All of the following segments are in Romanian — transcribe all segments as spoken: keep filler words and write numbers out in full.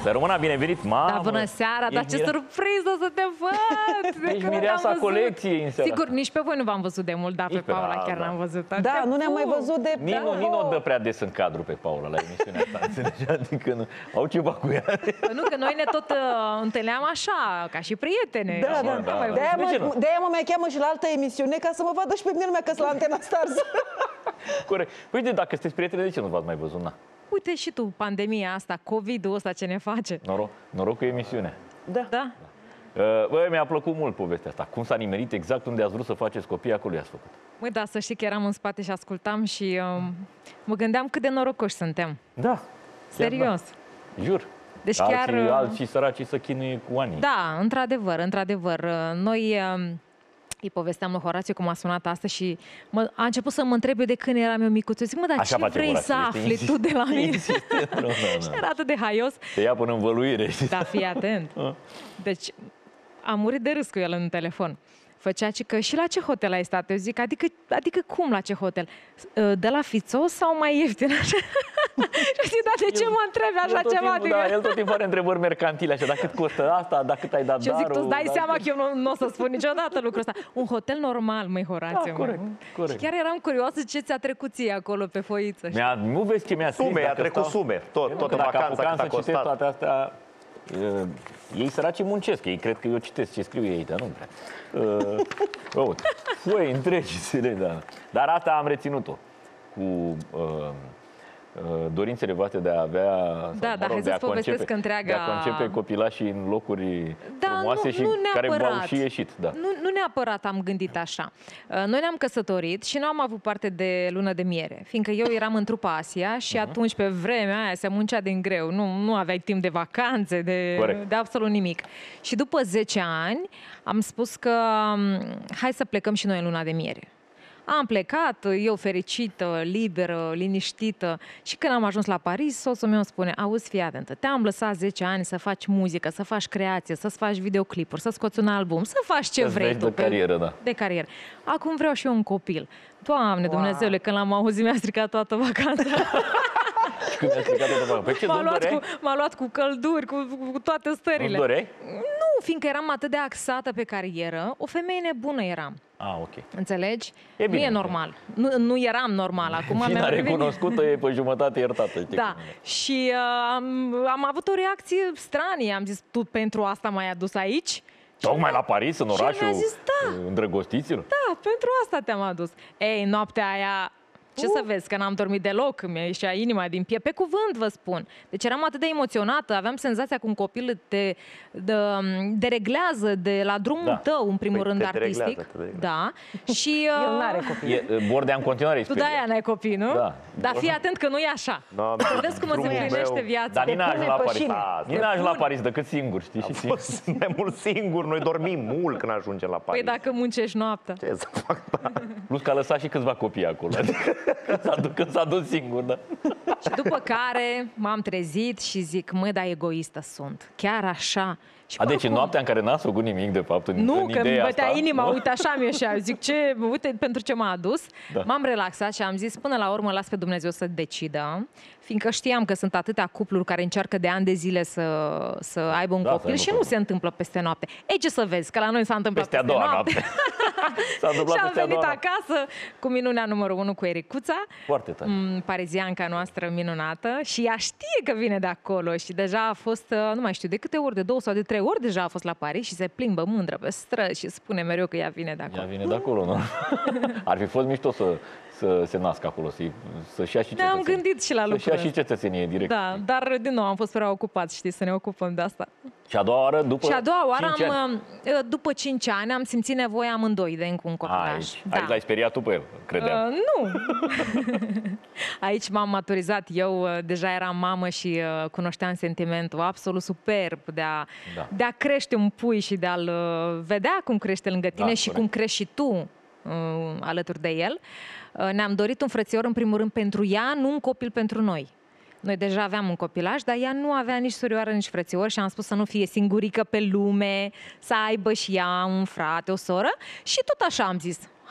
Să rămână bine venit, mamă! Da, bună seara, dar ce mirea... surpriză să te văd! Ești mireasa colecției în seara. Sigur, nici pe voi nu v-am văzut de mult, dar nici pe Paula da, chiar da. n-am văzut. Da, nu ne-am mai văzut de... Nino, da. Nino dă prea des în cadru pe Paula la emisiunea asta, înțelegi? Adică nu, au ceva cu ea. Nu, că noi ne tot uh, întâlneam așa, ca și prietene. Da, da, da. da. De-aia De ce mă, nu? de-aia mă mai cheamă și la altă emisiune ca să mă vadă și pe mine lumea că sunt la Antena Stars. Corect. Păi de, dacă sunteți prietene, de ce nu v-ați mai văzut? Na. Uite și tu, pandemia asta, COVID-ul ăsta ce ne face. Noroc, noroc cu emisiunea. Da. Da? Băi, mi-a plăcut mult povestea asta. Cum s-a nimerit exact unde ați vrut să faceți copii, acolo i-ați făcut. Măi, da, să știi că eram în spate și ascultam și uh, mă gândeam cât de norocoși suntem. Da. Serios. Da. Jur. Deci alții, chiar... alții săraci să chinuie cu ani. Da, într-adevăr, într-adevăr. Noi îi povesteam lui Horațiu cum a sunat asta și mă, a început să mă întrebe de când eram eu micuț. Eu zic, mă, dar Așa ce vrei Horațiu, să afli tu de la mine? Și era atât de haios. Te ia până în văluire. Da, fii atent. Deci am murit de râs cu el în telefon. Făcea că și la ce hotel ai stat? Eu zic, adică, adică cum la ce hotel? De la Fițo sau mai ieftin? Și zic, da, de ce mă întrebi așa ceva? Timpul, adică... Da, el tot timpul are întrebări mercantile, așa, dar cât costă asta, dacă cât ai dat și eu zic, darul, tu îți dai dacă... seama că eu nu, nu o să spun niciodată lucrul ăsta. Un hotel normal, măi, Horațiu. Da, corect, corect. Și chiar eram curioasă ce ți-a trecut ție acolo pe foiță. Mi-a, nu vezi ce mi-a scris? Sume, a dacă trecut stau... sume. Tot, tot în dacă vacanța cât a să citesc costat. toate astea, uh, ei săraci muncesc, ei cred că eu citesc ce scriu ei, dar nu prea. Uh, oh, foi întregi, da. Dar asta am reținut-o cu uh, dorințele voastre de a avea, da, sau, da, mă rog, hai de a să-ți povestesc concepe, întreaga... de a concepe copilașii în locuri da, frumoase nu, și nu care v-au neapărat. și ieșit. Da. Nu, nu neapărat am gândit așa. Noi ne-am căsătorit și nu am avut parte de lună de miere, fiindcă eu eram în trupa Asia și uh-huh. atunci, pe vremea aia, se muncea din greu. Nu, nu aveai timp de vacanțe, de, de absolut nimic. Și după zece ani am spus că hai să plecăm și noi în luna de miere. Am plecat, eu fericită, liberă, liniștită și când am ajuns la Paris, soțul meu spune, auzi, fii atentă, te-am lăsat zece ani să faci muzică, să faci creație, să-ți faci videoclipuri, să scoți un album, să faci ce Să-ți vrei tu. de carieră, da. De carieră. Acum vreau și eu un copil. Doamne, wow. Dumnezeule, când l-am auzit mi-a stricat toată vacanța. Și când mi-a stricat toată vacanța? Păi ce, m-a, nu luat doreai? cu, m-a luat cu călduri, cu, cu toate stările. Nu doreai? Nu, fiindcă eram atât de axată pe carieră, o femeie nebună eram. Ah, ok. Înțelegi? E bine, nu e normal. Nu, nu eram normal. Acum Cine a recunoscută e pe jumătate iertată. Da. Și uh, am, am avut o reacție stranie. Am zis, tu pentru asta m-ai adus aici? Tocmai la Paris, în orașul zis, da. îndrăgostiților? Da, pentru asta te-am adus. Ei, noaptea aia... Ce uh. să vezi, că n-am dormit deloc, mi-a ieșea inima din piept. Pe cuvânt vă spun. Deci eram atât de emoționată, aveam senzația că un copil te dereglează de la drumul da. tău, în primul păi rând, te artistic. te da. Și uh, el n-are copii. E, Bordea în continuare tu de-aia n-ai copii, nu? Da. Dar fii atent că nu e așa. Da, să vezi cum îți împlinește viața. Dar nici n-a ajuns la Paris. Nici n-a ajuns la Paris decât singur, știi? Am fost mai mult singur, noi dormim mult când ajungem la Paris. Păi dacă muncești noaptea. Ce să fac, da. Plus că a lăsat și câțiva copii acolo. Adică când s-a dus singur, da. Și după care m-am trezit și zic, mă, dar egoistă sunt. Chiar așa. Și A, deci în noaptea în care n-ați făcut nimic, de fapt, în, nu, în că îmi bătea asta, inima, nu? uite, așa mi-e și zic, ce, uite pentru ce m-a adus. Da. M-am relaxat și am zis, până la urmă, las pe Dumnezeu să decidă, fiindcă știam că sunt atâtea cupluri care încearcă de ani de zile să, să aibă un da, copil și nu copil. se întâmplă peste noapte. Ei, ce să vezi, că la noi s-a întâmplat peste, peste a doua noapte. noapte. S-a întâmplat și am peste a venit doua acasă cu minunea numărul unu cu Ericuța, foarte tare. parizianca noastră minunată, și ea știe că vine de acolo și deja a fost, nu mai știu, de câte ori, de două sau de trei ori deja a fost la Paris și se plimbă mândră pe străzi și spune mereu că ea vine de acolo. Ea vine de acolo, nu? Ar fi fost mișto să, să se nască acolo, să, să-și ia și cetățenie. Ne-am gândit și la lucrul Să-și ia și cetățenie direct. Da, dar din nou am fost prea ocupați, știi, să ne ocupăm de asta. Și a doua oară, după Și a doua oară, cinci am, ani. după cinci ani, am simțit nevoia amândoi de încă un copilaj. Aici, da. aici l-ai speriat tu pe el, credeam. Uh, nu! Aici m-am maturizat. Eu deja eram mamă și uh, cunoșteam sentimentul absolut superb de a, da. de a crește un pui și de a-l uh, vedea cum crește lângă tine da, și corect. Cum crești și tu uh, alături de el. Uh, ne-am dorit un frățior, în primul rând, pentru ea, nu un copil pentru noi. Noi deja aveam un copilaj, dar ea nu avea nici surioară, nici frățior și am spus să nu fie singurică pe lume, să aibă și ea un frate, o soră. Și tot așa am zis,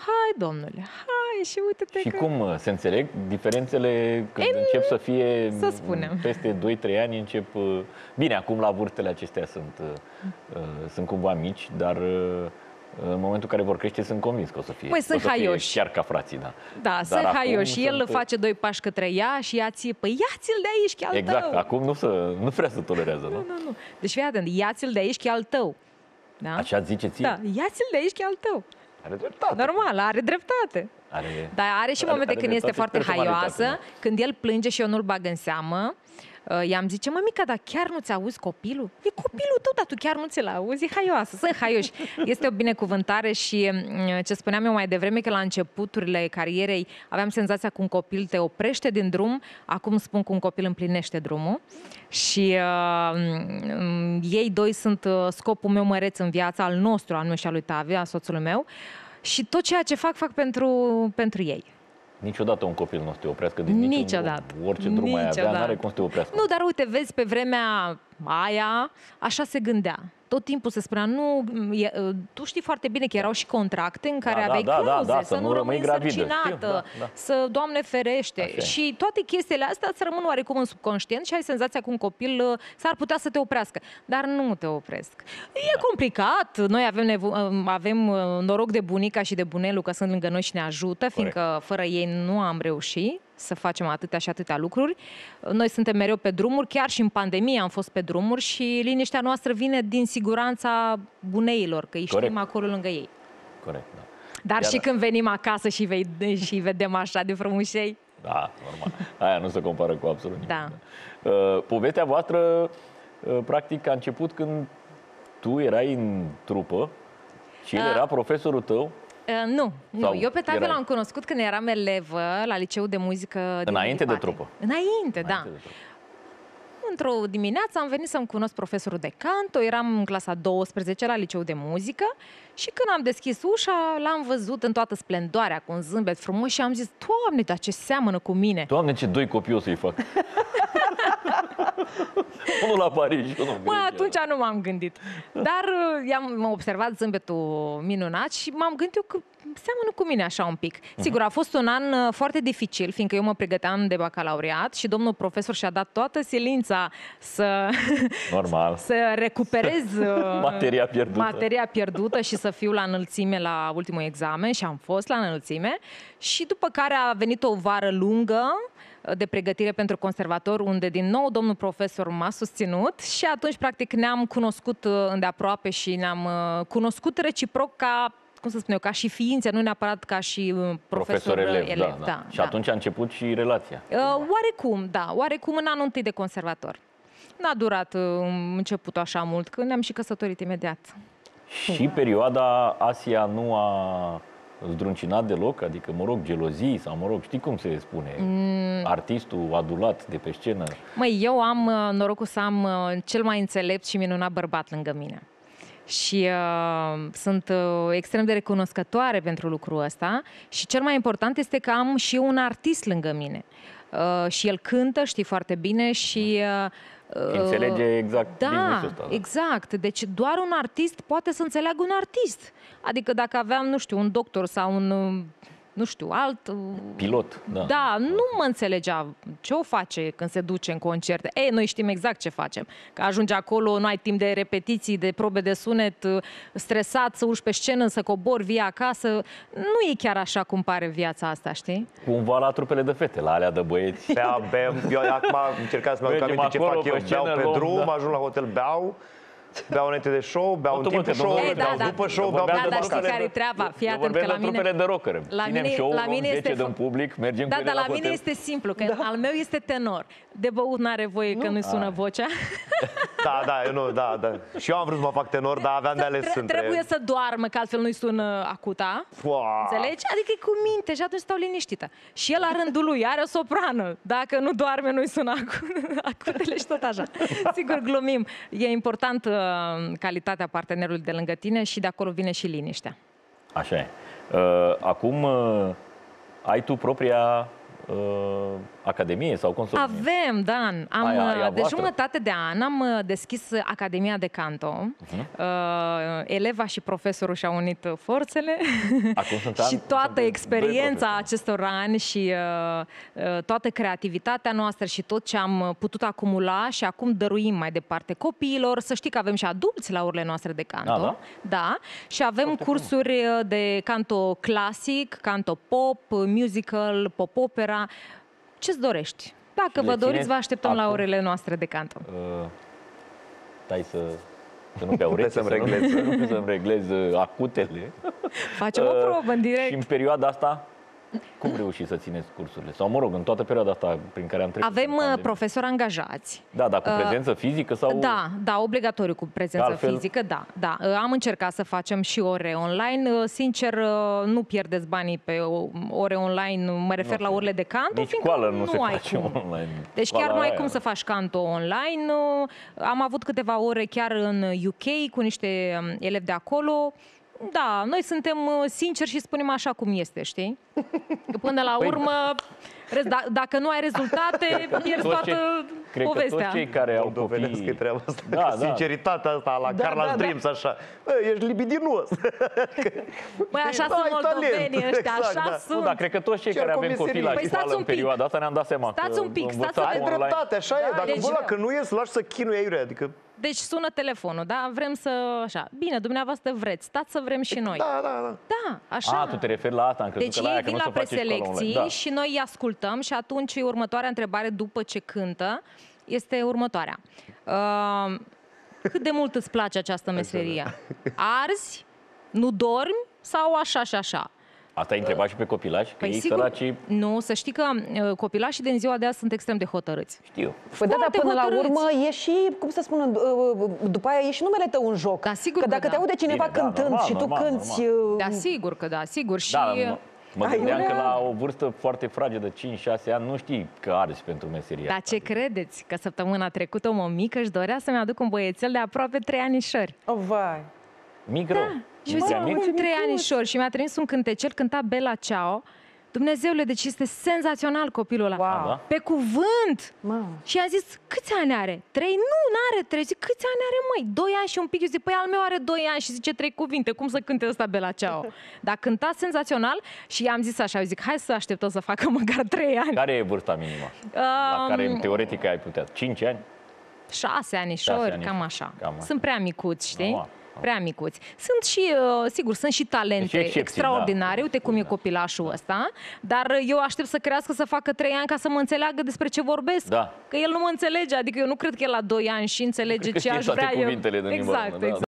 hai domnule, hai și uite-te Și că... cum uh, se înțeleg diferențele când încep să fie să spunem. peste doi trei ani, încep... uh, Bine, acum la vârstele acestea sunt, uh, uh, sunt cumva mici, dar uh, în momentul în care vor crește sunt convins că o să fie. Măi, sunt o să fie haioși. chiar ca frații, da. Da, Dar sunt acum haioși. El sunt- face doi pași către ea și ea țipă, ia-ți-l de aici, că e al Exact, tău. acum nu, să, nu prea se tolerează, nu? Nu, nu, nu. Deci fii atent, ia-ți-l de aici, că e al tău. Da? Așa zice ție? Da, ia-ți-l de aici, că e al tău. Are dreptate. Normal, are dreptate. Are... Dar are și Are- momente are când este dreptate foarte și haioasă, personalitate, când el plânge și eu nu-l bag în seamă. Uh, I-am zice, mămica, dar chiar nu-ți auzi copilul? E copilul tău, dar tu chiar nu ți-l auzi? E haioasă, sunt haioși. Este o binecuvântare și uh, ce spuneam eu mai devreme, că la începuturile carierei aveam senzația că un copil te oprește din drum, acum spun că un copil împlinește drumul. Și uh, um, ei doi sunt uh, scopul meu măreț în viața, al nostru, al meu și al lui Tavi, al soțului meu. Și tot ceea ce fac, fac pentru, pentru ei. Niciodată un copil nu o să te oprească din niciun Niciodată. drum. Orice drum ai avea, Niciodată. n-are cum să te oprească. Nu, dar uite, vezi, pe vremea aia, așa se gândea. Tot timpul se spunea, nu, e, tu știi foarte bine că erau și contracte în care Da, aveai da, da, clauze, da, da, să să nu nu rămâi rămâi gravidă. însărcinată, Știu, da, da. să, Doamne ferește. Așa e. Și toate chestiile astea îți rămân oarecum în subconștient și ai senzația că un copil uh, s-ar putea să te oprească. Dar nu te opresc. E complicat. Noi avem, nevo- avem uh, noroc de bunica și de bunelul că sunt lângă noi și ne ajută, fiindcă fără ei nu am reușit să facem atâtea și atâtea lucruri. Noi suntem mereu pe drumuri, chiar și în pandemie am fost pe drumuri și liniștea noastră vine din siguranța buneilor, că îi știm Corect. acolo lângă ei. Corect, da. Dar Iar- și când venim acasă și, vei, și vedem așa de frumușei, Da, normal. Aia nu se compară cu absolut nimic. Da. Uh, povestea voastră, uh, practic, a început când tu erai în trupă și el Uh, era profesorul tău. Uh, nu, nu. Sau Eu pe Tavi erai? l-am cunoscut când eram elevă la Liceul de Muzică din Înainte de Lipate. trupă. Înainte, da. Înainte de trupă. Într-o dimineață am venit să-mi cunosc profesorul de canto, eram în clasa a douăsprezecea la Liceul de Muzică și când am deschis ușa, l-am văzut în toată splendoarea, cu un zâmbet frumos și am zis, Doamne, dar ce seamănă cu mine! Doamne, ce doi copii o să-i fac. Unul la Paris și unul în Mă, Grecia. atunci nu m-am gândit. Dar uh, i-am am observat zâmbetul minunat și m-am gândit eu că seamănă cu mine așa un pic. Sigur, a fost un an uh, foarte dificil, fiindcă eu mă pregăteam de bacalaureat și domnul profesor și-a dat toată silința să, Normal. să recuperez uh, Materia pierdută. materia pierdută și să fiu la înălțime la ultimul examen și am fost la înălțime. Și după care a venit o vară lungă de pregătire pentru conservator, unde din nou domnul profesor m-a susținut și atunci practic ne-am cunoscut uh, îndeaproape și ne-am uh, cunoscut reciproc ca, cum să spun eu, ca și ființe, nu neapărat ca și uh, profesor, Profesor-elev, elev. da, da. Da, Și da. atunci a început și relația. Uh, oarecum, da, oarecum în anul întâi de conservator. N-a durat uh, începutul așa mult, că ne-am și căsătorit imediat. Și perioada Asia nu a zdruncinat deloc? Adică, mă rog, gelozii sau, mă rog, știi cum se spune? Mm. Artistul adulat de pe scenă. Măi, eu am uh, norocul să am uh, cel mai înțelept și minunat bărbat lângă mine. Și uh, sunt uh, extrem de recunoscătoare pentru lucrul ăsta și cel mai important este că am și un artist lângă mine. Uh, și el cântă, știi foarte bine și... Uh, Înțelege exact da, business-ul ăsta. Da, exact. Deci doar un artist poate să înțeleagă un artist. Adică dacă aveam, nu știu, un doctor sau un, uh, nu știu, alt... uh, Pilot, da. Da, nu mă înțelegea ce o face când se duce în concerte. Ei, noi știm exact ce facem. Că ajungi acolo, nu ai timp de repetiții, de probe de sunet, stresat să urci pe scenă, să cobori, vii acasă. Nu e chiar așa cum pare viața asta, știi? Cumva la trupele de fete, la alea de băieți. Bea, bem, eu acum încercam să-mi aduc Mergem aminte ce acolo, fac eu. pe scenă, Beau pe luăm, drum, da. ajung la hotel, beau, beau înainte de show, beau în Uite, mă, timpul că nu show, vorbim- da, beau da. după show, Eu beau vorbeam Da, de dar după știi rockere. care e treaba? Fii Eu atent că vorbesc la de mine... trupele de rockere. La Ținem mine- show-ul, la mine luăm este zece fo- din public, mergem Da, cu dar ele la la mine hotel. este simplu, că al meu este tenor. De băut n-are voie că nu-i sună Ai. vocea. Da, da, eu nu, da, da. Și eu am vrut să mă fac tenor, dar aveam de ales Tre- între... Trebuie să doarmă, că altfel nu-i sună acuta. Pua. Înțelegi? Adică e cu minte și atunci stau liniștită. Și el la rândul lui are o soprană. Dacă nu doarme, nu-i sună acu- acutele și tot așa. Sigur, glumim. E important uh, calitatea partenerului de lângă tine și de acolo vine și liniștea. Așa e. Uh, acum uh, ai tu propria uh, academie sau cum să o numim? Avem, Dan. Am, Aia- aia de voastră? jumătate de an am uh, deschis Academia de Canto. Uh-huh. Uh, eleva și profesorul și-au unit forțele Acum sunt ani- și toată sunt doi experiența profesori. acestor ani și uh, uh, toată creativitatea noastră și tot ce am putut acumula și acum dăruim mai departe copiilor. Să știi că avem și adulți la orele noastre de canto. Da, da? Da. Și avem Foarte cursuri de canto clasic, canto pop, musical, pop-opera. Ce-ți dorești? Dacă Și vă le doriți, țineți vă așteptăm la acum? orele noastre de canto. Uh, stai să, să nu beau Puteți rece, să-mi să, reglez. nu, să, nu, să-mi reglez uh, acutele. Facem o Uh, probă în direct. Și în perioada asta, cum reușiți să țineți cursurile? Sau, mă rog, în toată perioada asta prin care am trecut. Avem în uh, pandemie. profesori angajați. Da, dar cu Uh, prezență fizică sau... Da, da, obligatoriu cu prezență Altfel- fizică, da, da. Uh, Am încercat să facem și ore online. Uh, Sincer, uh, nu pierdeți banii pe o- ore online, mă refer Nu la se- orele de canto, Nici fiindcă școală nu se ai face cum. online. Deci Școala chiar nu ai aia. cum să faci canto online. Uh, Am avut câteva ore chiar în U K cu niște um, elevi de acolo. Da, noi suntem uh, sinceri și spunem așa cum este, știi? Că până la Păi- urmă, rez- da- dacă nu ai rezultate, pierzi Toți toată cei- Cred că povestea. toți cei care au Dovedesc copii... că treaba asta, Da, da, da. sinceritatea asta la Da, Carla da, da. Dreams, așa. Bă, ești libidinos. Băi, așa Da, sunt ai moldovenii talent. ăștia, Exact, așa da. sunt. Nu, dar cred că toți cei Cer care avem comiserie. copii la Păi școală stați în un pic. perioada asta ne-am dat seama Stați că un pic, stați învățatul un Ai pic. online- dreptate, așa e. Da, Dacă deci- bă, dacă nu ies, lași să chinuie aiurea. Adică, Deci sună telefonul, da? Vrem să... Așa. Bine, dumneavoastră vreți, stați să vrem și noi. da, da, da. Da, așa. A, tu te referi la asta, am crezut Deci că la aia, ei că vin nu la se face școală preselecții online. Da. și noi îi ascultăm și atunci următoarea întrebare după ce cântă este următoarea. Uh, cât de mult îți place această meserie? Arzi? Nu dormi? Sau așa și așa? Asta ai întrebat și pe copilași, că Păi ei sigur, săracii nu, să știi că uh, copilașii din ziua de azi sunt extrem de hotărâți. știu. Păi da, dar Foarte până la hotărâți. urmă e și, cum să spun, după aia e și numele tău în joc. Da, sigur că că dacă da. te aude cineva Bine, da, cântând normal, și tu normal, cânti... Da, sigur că da, sigur. Și Da, mă, mă Ai, gândeam că Iulia? la o vârstă foarte fragedă, cinci șase ani, nu știi că arzi pentru meseria. Dar ce credeți? Că săptămâna trecută o mămică își dorea să-mi aduc un băiețel de aproape trei anișori. Oh, vai. Mic rău. Și eu zic, Prea mic? cum trei micuț. anișori? Și mi-a trimis un cântecel, cânta Bella Ciao. Dumnezeule, deci este senzațional copilul ăla. Wow. Da? Pe cuvânt! Mamă. Și a zis, câți ani are? Trei? Nu, n-are trei. Zic, câți ani are, măi? Doi ani și un pic. Eu zic, păi al meu are doi ani și zice trei cuvinte. Cum să cânte ăsta Bella Ciao? Dar cânta senzațional și i-am zis așa, eu zic, hai să așteptăm să facă măcar trei ani. Care e vârsta minimă? La care, în teoretic, ai putea? cinci ani? Șase anișori, Șase anișori, cam așa. cam așa. Sunt prea micuți, știi? Normal. Prea micuți. Sunt și, uh, sigur, sunt și talente Deci excepții, extraordinare. da. Uite cum e copilașul ăsta. Dar eu aștept să crească, să facă trei ani ca să mă înțeleagă despre ce vorbesc. Da. Că el nu mă înțelege. Adică eu nu cred că el la doi ani și înțelege Cred că ce știe aș toate vrea eu. cuvintele din limba Exact, română, da. exact.